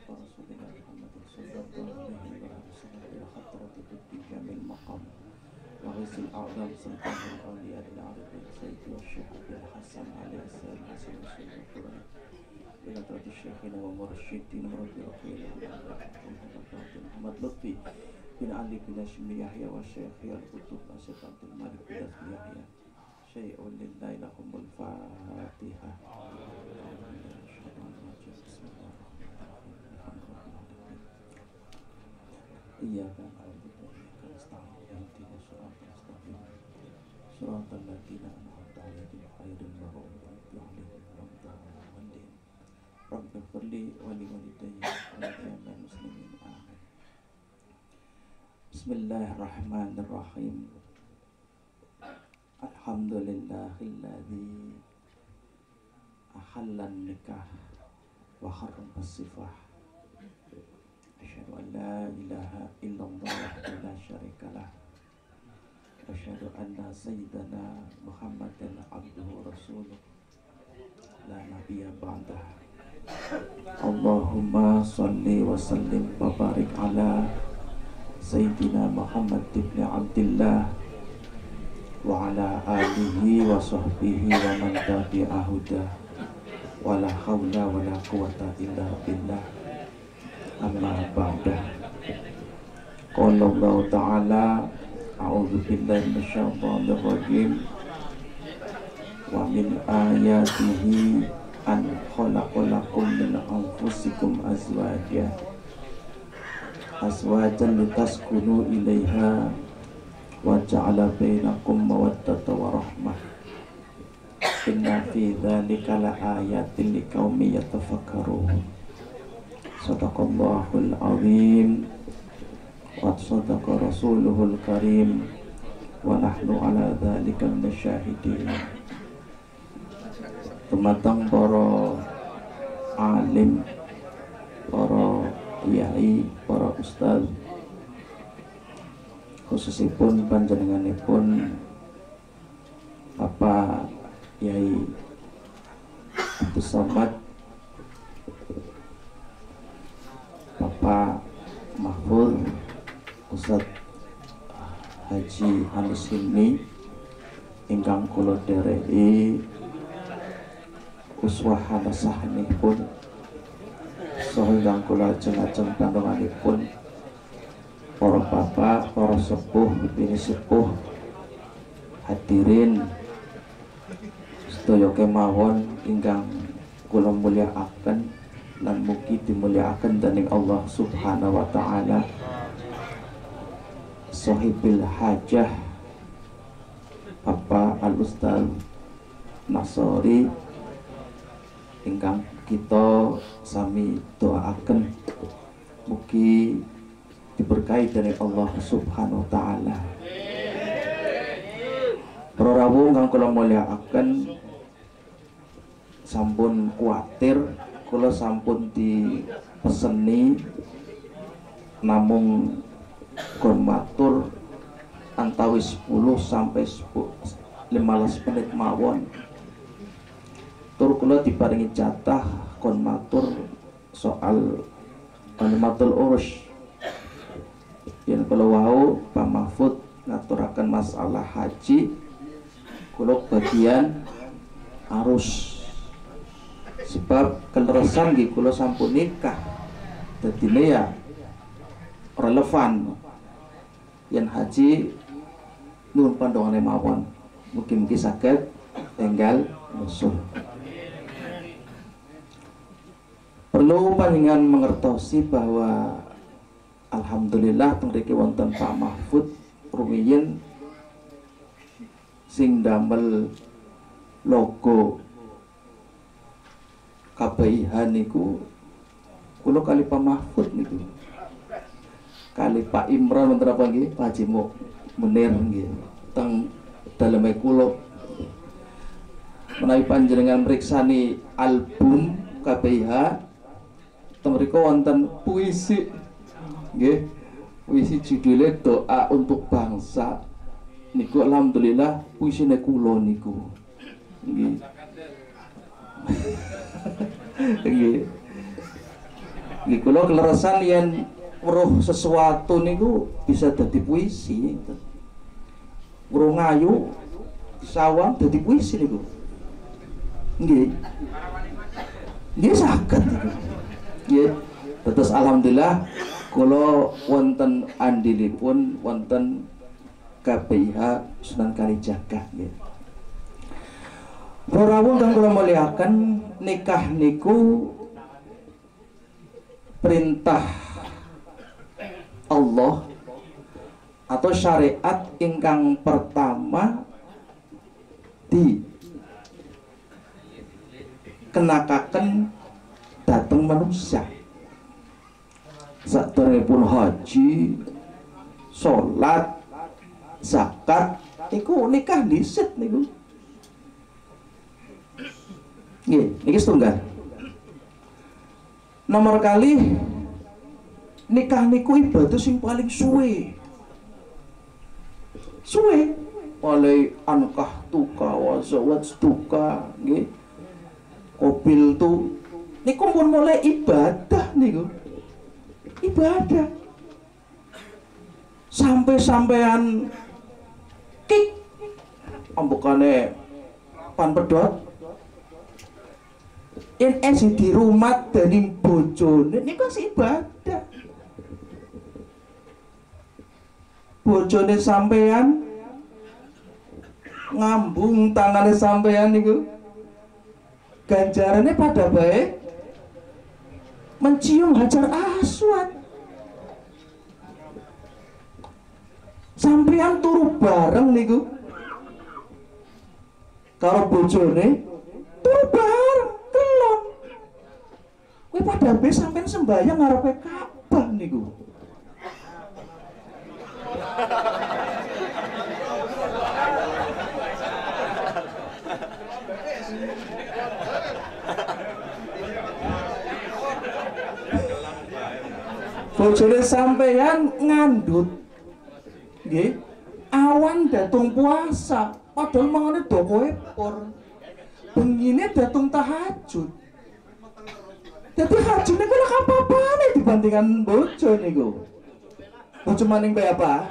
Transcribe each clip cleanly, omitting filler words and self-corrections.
ورسولنا محمد صلى الله عليه وسلم إلى خطرة الاتجاه المقام وغيث الأعظم سلطان الأولياء العربي سيد والشيخ أبي الحسن عليه السلام حسن الشيخ إلى طريق الشيخين ومرشدين وربي رقيل محمد لطفي بن علي بن هاشم يحيى والشيخ القطب الشيخ عبد الملك بن يحيى شيء لله لهم الفاتحة. إياك نعبد وإياك نستعين اهدنا الصراط المستقيم صراط الذين أنعمت عليهم غير المغضوب عليهم ولا الضالين. رب اغفر لي ولوالدي ولجميع المسلمين آمين. بسم الله الرحمن الرحيم. الحمد لله الذي أحل النكاح وحرم السفاح. أشهد أن لا إله إلا الله وحده لا شريك له وأشهد أن سيدنا محمدا عبده ورسوله لا نبي بعده. اللهم صل وسلم وبارك على سيدنا محمد بن عبد الله وعلى آله وصحبه ومن تبع هداه ولا حول ولا قوة إلا بالله. أما بعد. قال الله تعالى أعوذ بالله من الشيطان الرجيم ومن آياته أن خلق لكم من أنفسكم أزواجا لتسكنوا إليها وجعل بينكم مودة ورحمة إن في ذلك لآيات لقوم يتفكرون. Sadaqallahul azim wa sadaqa rasuluhul karim wa nahnu ala dzalika minasyahidin. Dumateng para alim, para kiai, para ustaz, khususipun panjenenganipun Bapak Yai Abdus Somad, Bapak Mahfud, Ustaz Haji Hanis Hilmi ingkang kula dhereki uswah hasanahipun saha ingkang kula ajeng-ajeng pandanganipun para bapak, para sepuh, bini sepuh, hadirin sedaya kemawon ingkang kula mulyakaken lan mugi dimuliakan dening Allah Subhanahu wa taala. Sahibil hajah Bapak Al Ustaz Nasori ingkang kita sami doakan mugi diberkahi dening Allah Subhanahu wa taala. Para rawuh ingkang kula mulyakaken, sampun kuatir kula sampun dipeseni namung kon matur antawis 10 sampai 15 menit mawon. Tur kula diparingi jatah kon matur soal matul urus. Yen kula wau Pak Mahfud ngaturaken masalah haji, kula bagian arus. Sebab keleresan nggih kula sampun nikah, dadine ya relevan yen haji nuwun pandhongane mawon. Mugi-mugi saged enggal musuh. Perlu panjenengan mengertosi bahwa alhamdulillah mriki wonten Pak Mahfud rumiyin sing damel logo KPIH niku kula kali Pak Mahfud niku. Kali Pak Imran wonten apa nggih? Pak Haji Munir nggih. Teng daleme kula menawi panjenengan mriksani album KPIH teng mriku wonten puisi nggih. Puisi judule Doa untuk Bangsa. Niku alhamdulillah puisine kula niku. Nggih. Nggih kula kleresan yen weruh sesuatu niku bisa dadi puisi. Weruh ngayu sawang dadi puisi niku. Nggih. Nggih saged niku. Nggih. Terus alhamdulillah kula wonten andilipun wonten KPIH Sunan Kalijaga nggih. Para rawuh kang kula mulyakaken, nikah niku perintah Allah atau syariat ingkang pertama dikenakaken dhateng manusia. Sadèrèngipun haji, salat, zakat niku nikah dhisit niku. Nggih, niki setunggal. Nomor kali nikah niku ibadah sing paling suwe. Suwe oleh ankah tuka wa zawaj tuka nggih. Kobil tu niku pun mulai ibadah niku. Ibadah. Sampai-sampean kik ambekane pan pedhot yen di rumah dening bojone niku sing ibadah. Bojone sampean ngambung tangane sampean niku ganjarane pada baik mencium hajar aswad. Sampean turu bareng niku karo bojone, turu bareng kelon. Kowe pada baik sampean sembahyang ngarepe Ka'bah niku. Bojone sampean ngandut nggih awan datung puasa padahal mangane doko epor bengine datung tahajud. Dadi haji niku lak apa-apane dibandingkan bojo niku. Bojo maning bae apa?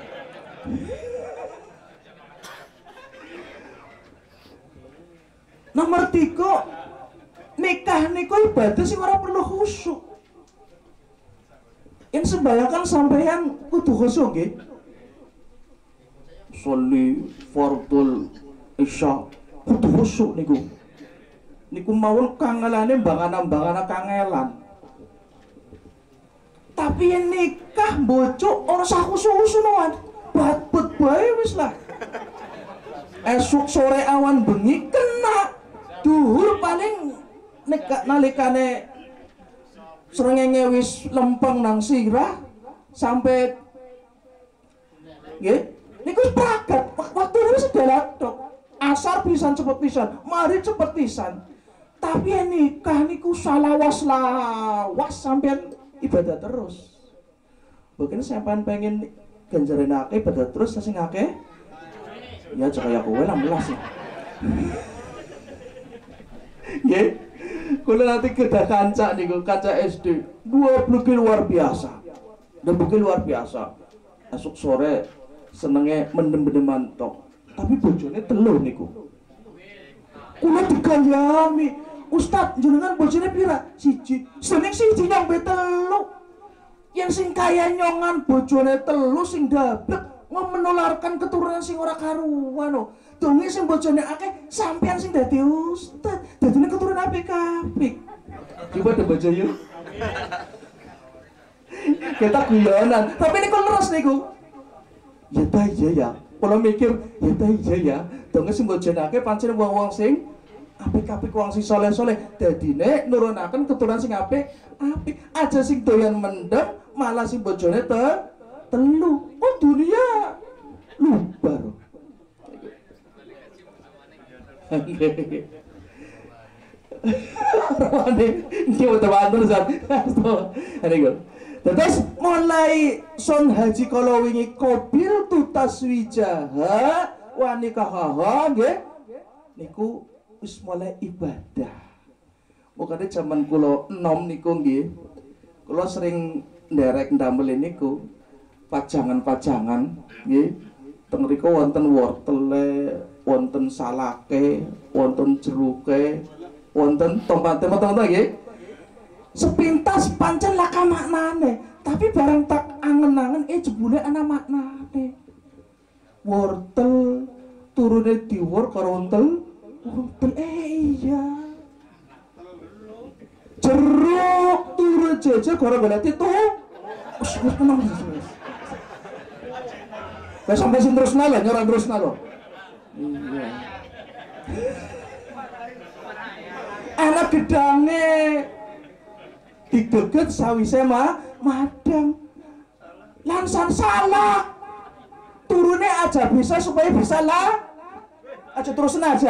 Nomor 3, nikah niku ibadah sing ora perlu khusyuk. Yen sembahyang sampeyan kudu khusyuk nggih. Sholli fardul isya kudu khusyuk niku. Niku mawon kangelane mbangana-mbangana kangelan. Tapi yen nikah bojo ora usah khusyuk-khusyukan. Bat-bat bae wis lah. Esuk sore awan bengi kena. Duhur paling nek nalikane srengenge wis lempeng nang sirah sampai nggih niku pragat waktune wis dalatok. Asar pisan cepet pisan, mari cepet pisan. Tapi nikah niku salawas-lawas sampean ibadah terus. Mungkin sampean pengen ganjaran akeh ibadah terus sing akeh. Ya kaya kowe 16 ya. Nggih. Kula nanti kedah kanca niku, kanca SD. Dua bluki luar biasa. Dan bluki luar biasa. Esuk sore senenge mendem-mendeman tok. Tapi bojone telu niku. Kula digayami, Ustaz, jenengan bojone pira? Siji. Seneng siji nyampe telu. Yang sing kaya nyongan bojone telu sing dablek menularkan keturunan sing ora karuan. Donge sing bojone akeh sampean sing dadi ustaz. Dadine keturunan apik-apik. Coba ada baca yuk. Kita guyonan, tapi niku leres niku. Ya ta iya ya. Kula mikir, ya ta iya ya. Donge sing bojone akeh pancen wong-wong sing apik-apik, wong sing saleh-saleh. Dadine nurunaken keturunan sing apik-apik. Aja sing doyan mendem, malah sing bojone telu. Oh dunia lubar. Rawane iki udah bantul Zat. Terus mulai son haji kalau wingi kobil tu taswijaha wa nikahaha nggih niku wis mulai ibadah. Mukane jaman kula enom niku nggih Kula sering nderek ndamel niku pajangan-pajangan nggih. Teng mriku wonten wortele, wonten salake, wonten jeruke, wonten tompate teman-teman nggih. Sepintas pancen laka maknane, tapi bareng tak angen-angen jebule ana maknane. Wortel turune diwor karo wortel, iya. Jeruk turun jejer karo golek itu. Wis tenang wis. Wis sampai sing terusna lho, nyora terusna lho. Iya. Anak gedange digeget sawise madang. Lansan salah. Turune aja bisa supaya bisa lah. Aja terusin aja.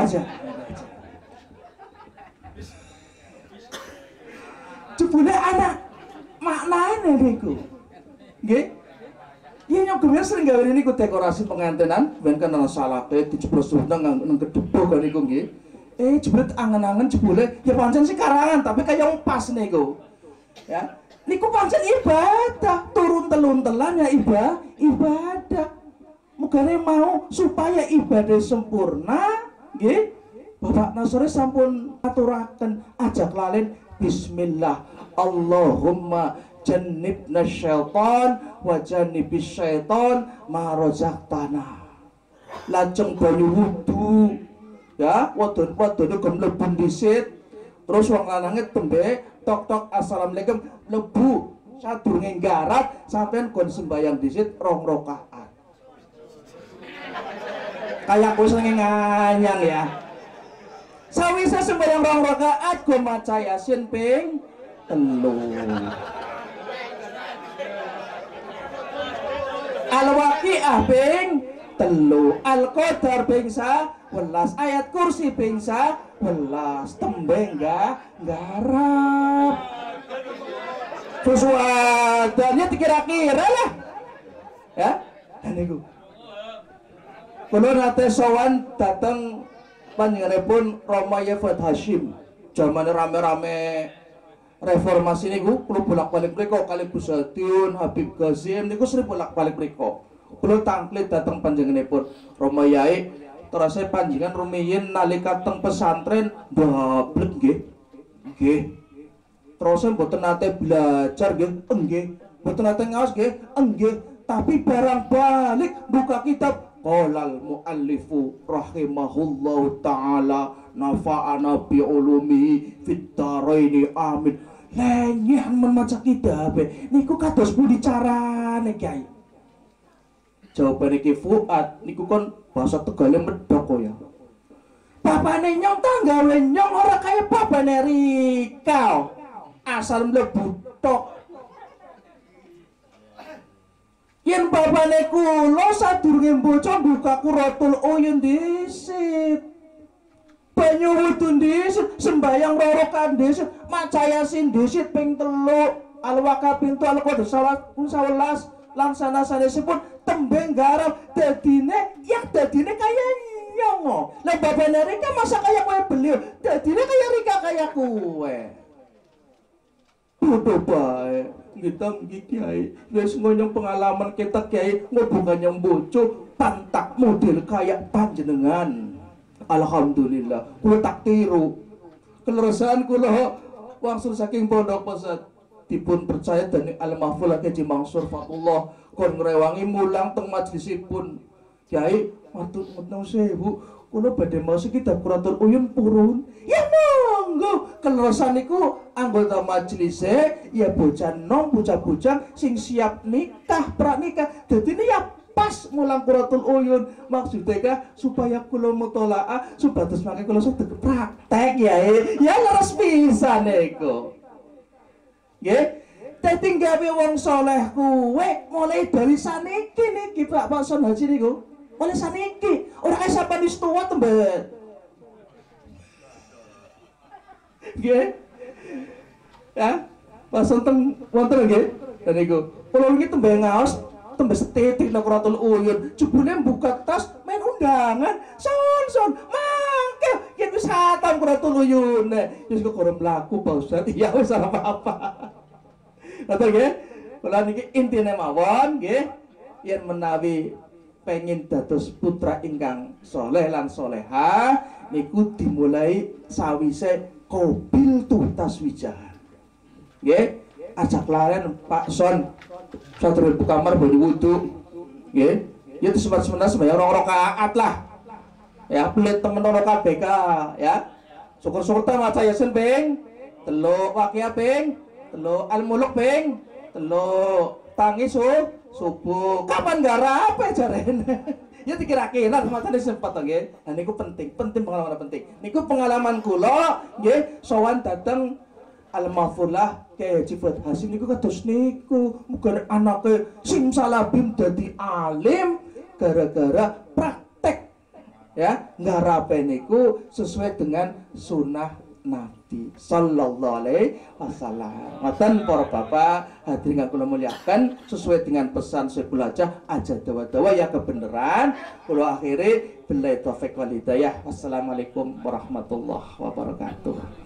Jebule anak maknane niku. Nggih. Iya nyogone sering gawe niku dekorasi pengantenan, ben kan ana salate dijeblos nang kedebo kan niku nggih. Jebule angen-angen jebule ya pancen sih karangan tapi kaya pas niku. Ya. Niku pancen ibadah, turun telun-telan ya ibadah. Mugane mau supaya ibadah sempurna, nggih. Bapak Nasore sampun aturaken ajak lalen bismillah. Allahumma jannibna syaitan wa jannibis syaitan ma razaqtana. Lajeng banyu wudu. Ya, wadon-wadone gem mlebu dhisit. Terus wong lanange tembe tok-tok assalamualaikum lebu sadurunge nggarap sampean kon sembayang dhisit 2 rakaat. Kayak aku seneng nganyang ya. Sawise sembayang 2 rakaat go maca Yasin ping 3. Al-Waqiah ping 3, Al-Qadar ping 11, ayat kursi ping 11, tembe garap. Sesuatannya dikira-kira lah. Ya, niku. Kula nate sowan dateng panjenenganipun Rama Yafat Hashim. Jamane rame-rame reformasi niku kula bolak-balik mriku kali Busadiun, Habib Ghazim niku sering bolak-balik mriku. Kula tangklit dateng panjenenganipun Rama Yai, terus panjenengan rumiyin nalika teng pesantren ndablek nggih. Nggih. Terus mboten nate belajar nggih, nggih. Mboten nate ngaos nggih, nggih. Tapi barang balik buka kitab qolal muallifu rahimahullahu ta'ala nafa'ana bi ulumihi fid dharaini amin. Lenyeh membaca kitab niku kados pundi carane Kyai? Jawabane Ki Fuad niku kon bahasa Tegale medhok ya. Bapane nyong tanggawe nyong ora kaya babane Rika. Asal mlebu tok. Yen babane kula sadurunge mboca buka Quratul Uyun dhisit. Banyu wudu dhisit, sembayang 2 rakaat dhisit, maca Yasin dhisit ping 3, Al-Waqiah ping 3, Al-Qadar 11, lan sanesipun tembe garap dadine kaya nyong. Lah babane Rika masa kaya kowe beliau, dadine kaya Rika kaya kowe. Bodoh bae. Kita Kiai, wis ngonyong pengalaman kita Kiai, bukannya bojo pantak model kayak panjenengan. Alhamdulillah, kula tak tiru. Keleresan kula wangsul saking pondok pesat dipun percaya dening Al-Mahfuz Haji Mansur Fatullah kon ngrewangi mulang teng majlisipun. Kiai, matur nuwun sewu, kula badhe maos kitab Quratul Uyun purun. Ya monggo, keleresan niku anggota majelise ya bocah nom bocah-bocah sing siap nikah pranikah. Dadine ya pas mulang Quratul Uyun. Maksudnya supaya kula mutolaah supados mangke kula saged praktek ya. Ya leres pisan niku. Nggih. Dadi gawe wong saleh kuwe mulai dari saniki niki Pak Pason Haji niku. Mulai saniki, ora kaya sampeyan wis tuwa tembe. Nggih. Ya, pas wonten nggih. Dan niku, kula niki tembe ngaos, tembe setitik nang Quratul Uyun. Jebule buka tas main undangan. Son, mangke yen wis khatam Quratul Uyun. Wis kok ora mlaku Pak Ustaz. Ya wis ora apa-apa. Ngoten nggih. Kula niki intine mawon nggih, yen menawi pengin dados putra ingkang soleh lan soleha niku dimulai sawise qabil tu taswijahan. Nggih, ajak laren Pak Son. Satrul kamar beli wudu. Nggih. Ya sebentar sembahyang rong rakaat lah. Ya, pelit temen ora KBK ya. Syukur-syukur ta maca Yasin ping 3, Waqiah ping 3, Al-Muluk ping 3, tangi subuh. Kapan garape jarene? Ya dikira-kira matane sempat nggih. Nah niku penting pengalaman penting. Niku pengalaman kula nggih sowan dateng Al-Mahfurlah Kyai Haji Fuad Hasim niku kados niku. Muga anake simsalabim dadi alim gara-gara praktek. Ya, ngarape niku sesuai dengan sunnah Nabi sallallahu alaihi wasallam. Ngoten para bapak hadirin kang kula muliakan, sesuai dengan pesan Syekh Bulaja aja dawa-dawa ya kebenaran. Kula akhiri billahi taufik wal hidayah. Wassalamualaikum warahmatullahi wabarakatuh.